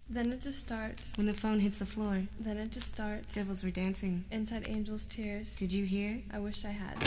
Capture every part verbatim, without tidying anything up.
Then it just starts. When the phone hits the floor, Then it just starts. devils were dancing. Inside angels' tears. Did you hear? I wish I had.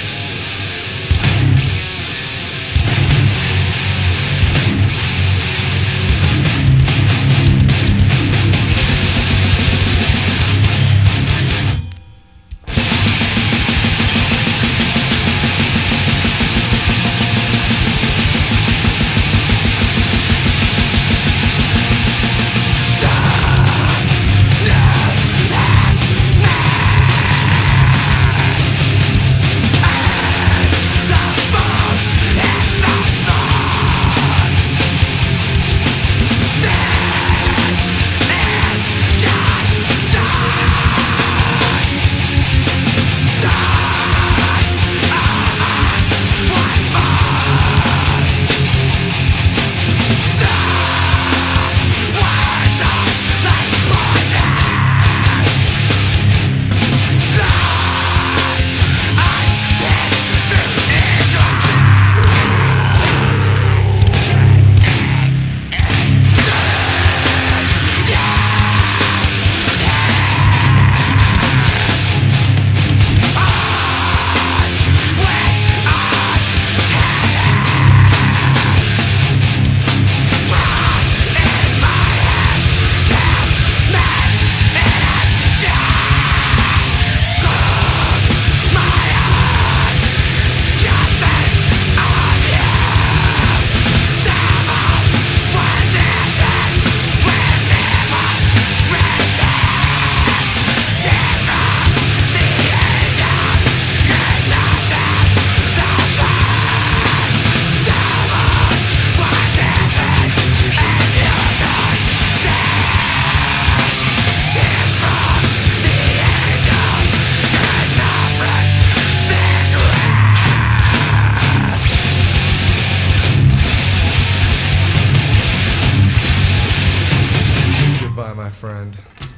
My friend.